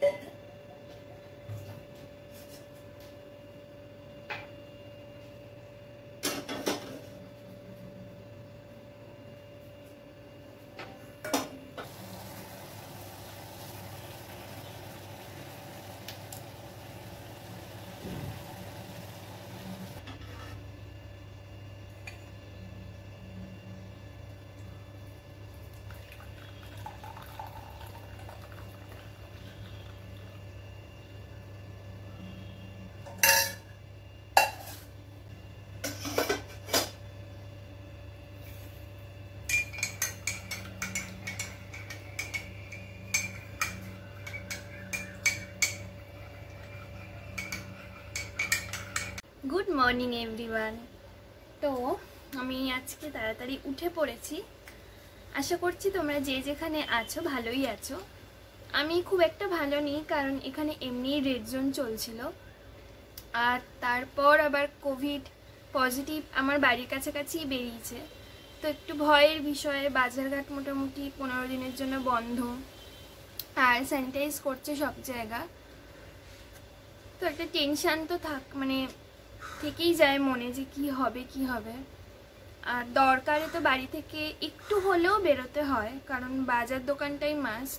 Good morning everyone. तो আমি আজকে তাড়াতাড়ি উঠে পড়েছি। আশা করছি তোমরা যে যেখানে আছো ভালোই আছো। আমি খুব একটা ভালো নেই, কারণ এখানে এমনি রেড জোন চলছিল, আর তারপর আবার কোভিড পজিটিভ আমার বাড়ির কাছাকাছি বেরিয়েছে। তো একটু ভয়ের বিষয়ে, বাজারঘাট মোটামুটি 15 দিনের জন্য বন্ধ, আর স্যানিটাইজ করছে সব জায়গা। তো একটা টেনশান তো মানে থেকেই যায় মনে, যে কি হবে। আর দরকারে তো বাড়ি থেকে একটু হলেও বেরোতে হয়, কারণ বাজার দোকানটাই মাস্ট।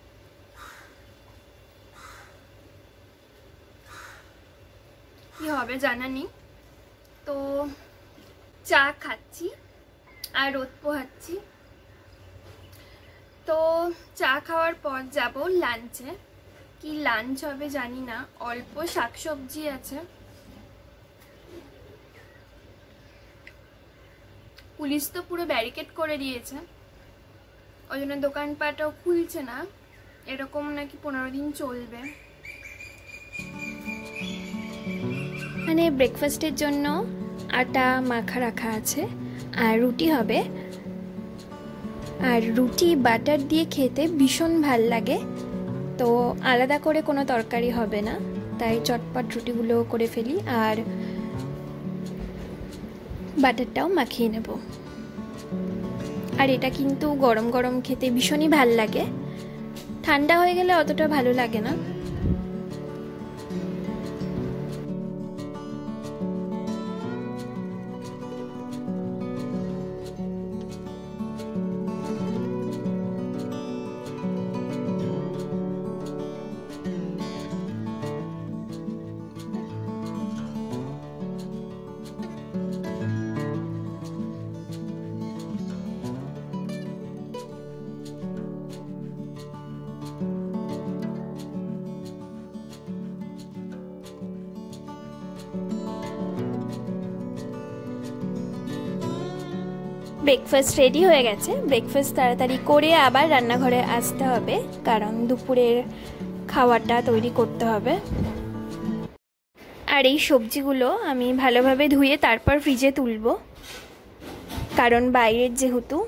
কি হবে জানা নেই। তো চা খাচ্ছি আর রোদ পোহাচ্ছি। তো চা খাওয়ার পর যাব লাঞ্চে। কি লাঞ্চ হবে জানি না, অল্প শাকসবজি আছে। পুলিশ তো পুরো ব্যারিকেড করে দিয়েছে, ওই জন্য দোকানপাটও খুলছে না। এরকম নাকি 15 দিন চলবে। মানে ব্রেকফাস্টের জন্য আটা মাখা রাখা আছে, আর রুটি হবে। আর রুটি বাটার দিয়ে খেতে ভীষণ ভাল লাগে। তো আলাদা করে কোনো তরকারি হবে না, তাই চটপট রুটিগুলো করে ফেলি, আর বাটারটাও মাখিয়ে নেব। আর এটা কিন্তু গরম গরম খেতে ভীষণই ভাল লাগে, ঠান্ডা হয়ে গেলে অতটা ভালো লাগে না। ব্রেকফাস্ট রেডি হয়ে গেছে। ব্রেকফাস্ট তাড়াতাড়ি করে আবার রান্নাঘরে আসতে হবে, কারণ দুপুরের খাওয়াটা তৈরি করতে হবে। আর এই সবজিগুলো আমি ভালোভাবে ধুয়ে তারপর ফ্রিজে তুলব, কারণ বাইরের যেহেতু।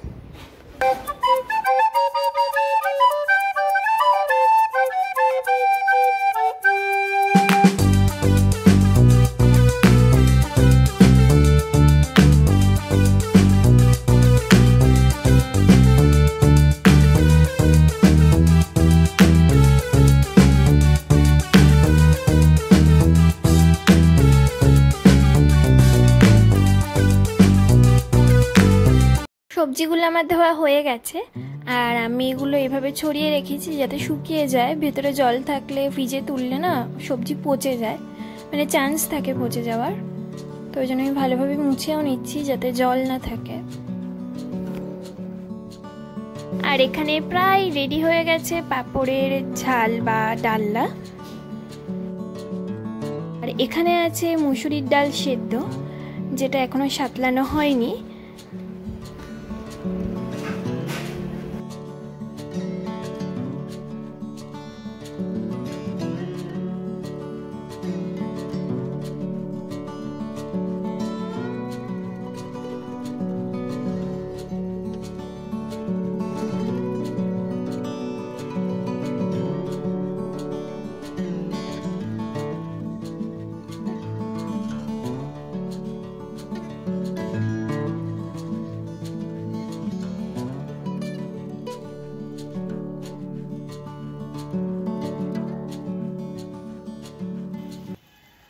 সবজিগুলো আমার ধোয়া হয়ে গেছে, আর আমি এগুলো এভাবে ছড়িয়ে রেখেছি যাতে শুকিয়ে যায়। ভেতরে জল থাকলে ফ্রিজে তুললে না সবজি পচে যায়, মানে চান্স থাকে পচে যাওয়ার। তো ওই জন্য আমি ভালোভাবে মুছেও নিচ্ছি যাতে জল না থাকে। আর এখানে প্রায় রেডি হয়ে গেছে পাঁপড়ের ঝাল বা ডালনা। আর এখানে আছে মুসুরির ডাল সেদ্ধ, যেটা এখনো সাতলানো হয়নি।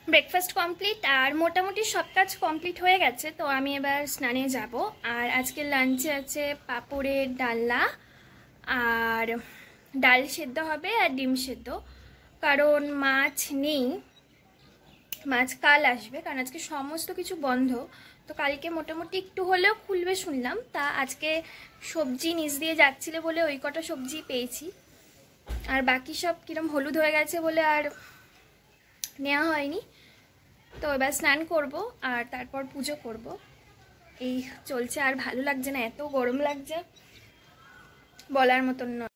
ব্রেকফাস্ট কমপ্লিট আর মোটামুটি সব কাজ কমপ্লিট হয়ে গেছে। তো আমি এবার স্নানে যাব। আর আজকে লাঞ্চে আছে পাঁপড়ের ডালনা আর ডাল সেদ্ধ হবে আর ডিম সেদ্ধ, কারণ মাছ নেই, মাছ কাল আসবে, কারণ আজকে সমস্ত কিছু বন্ধ। তো কালকে মোটামুটি একটু হলেও খুলবে শুনলাম, তা আজকে সবজি নিচ দিয়ে যাচ্ছিল বলে ওই কটা সবজি পেয়েছি, আর বাকি সব কিরম হলুদ হয়ে গেছে বলে আর নেওয়া হয়নি। তো এবার স্নান করব আর তারপর পুজো করব। এই চলছে, আর ভালো লাগছে না, এত গরম লাগছে বলার মতন নয়।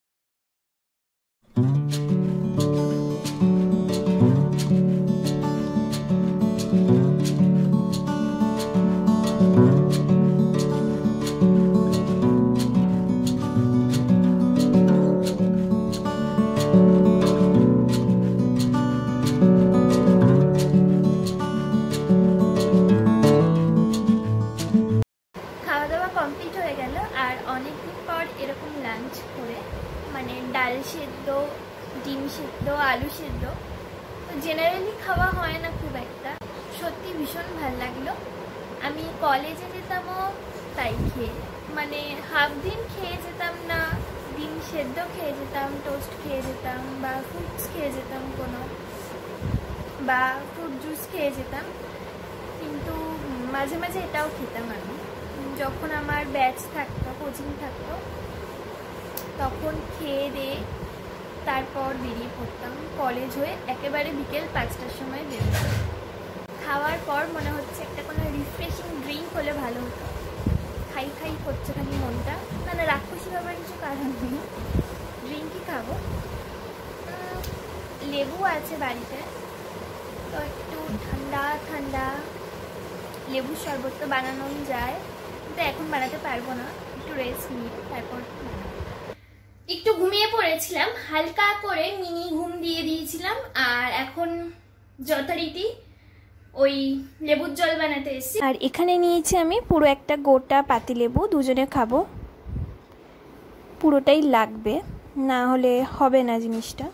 কমপ্লিট হয়ে গেল, আর অনেকদিন পর এরকম লাঞ্চ করে, মানে ডাল সেদ্ধ, ডিম সেদ্ধ, আলু সেদ্ধ, তো জেনারেলি খাওয়া হয় না খুব একটা, সত্যি ভীষণ ভালো লাগলো। আমি কলেজে যেতামও তাই খেয়ে, মানে হাফ দিন খেয়ে যেতাম না, ডিম সেদ্ধ খেয়ে যেতাম, টোস্ট খেয়ে যেতাম, বা ফ্রুটস খেয়ে যেতাম কোনো, বা ফ্রুট জুস খেয়ে যেতাম, কিন্তু মাঝে মাঝে এটাও খেতাম আমি। যখন আমার ব্যাচ থাকতো, কোচিং থাকতো, তখন খেয়ে দিয়ে তারপর বেরিয়ে পড়তাম, কলেজ হয়ে একেবারে বিকেল 5টার সময় বেরোতাম। খাওয়ার পর মনে হচ্ছে একটা কোনো রিফ্রেশিং ড্রিঙ্ক হলে ভালো হতো, খাই খাই করছে খালি মনটা, না না রাক্ষসী বাবার কিছু কারণ নেই, ড্রিঙ্কই খাবো। লেবু আছে বাড়িতে, তো একটু ঠান্ডা ঠান্ডা লেবুর শরবত তো বানানো যায়, কিন্তু এখন বানাতে পারবো না, একটু রেস্ট নিয়ে তারপর বানাবো। একটু ঘুমিয়ে পড়েছিলাম, হালকা করে মিনি ঘুম দিয়ে দিয়েছিলাম, আর এখন যথারীতি ওই লেবুর জল বানাতে এসেছি। আর এখানে নিয়েছি আমি পুরো একটা গোটা পাতিলেবু, দুজনে খাবো, পুরোটাই লাগবে, না হলে হবে না জিনিসটা।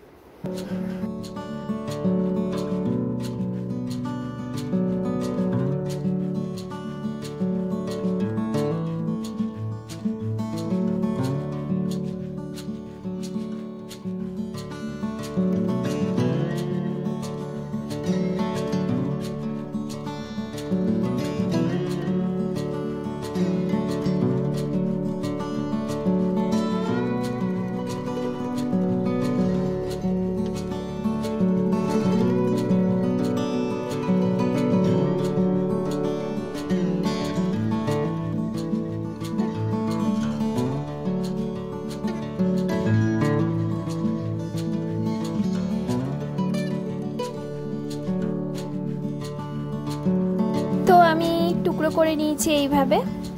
তো আমি টুকরো করে নিয়েছি এইভাবে।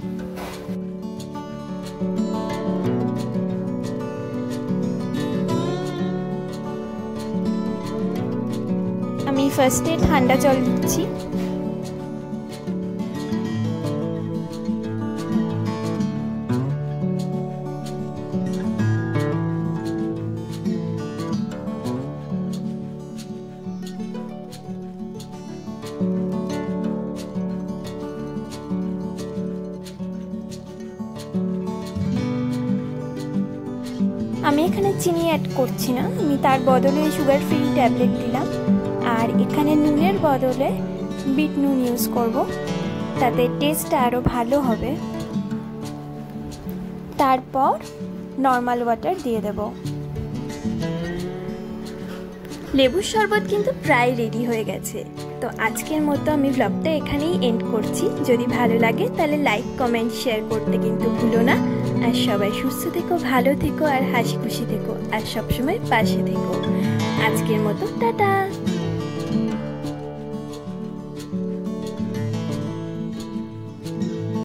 আমি ফার্স্টে ঠান্ডা জল দিচ্ছি, আমি এখানে চিনি অ্যাড করছি না, আমি তার বদলে সুগার ফ্রি ট্যাবলেট দিলাম, আর এখানে নুনের বদলে বিট নুন ইউজ করব, তাতে টেস্টটা আরও ভালো হবে। তারপর নর্মাল ওয়াটার দিয়ে দেব। লেবুর শরবত কিন্তু প্রায় রেডি হয়ে গেছে। তো আজকের মতো আমি ব্লগটা এখানেই এন্ড করছি। যদি ভালো লাগে তাহলে লাইক, কমেন্ট, শেয়ার করতে কিন্তু ভুলো না। আর সবাই সুস্থ থেকো, ভালো থেকো, আর হাসি খুশি থেকো, আর সবসময় পাশে থেকো। আজকের মতো টাটা।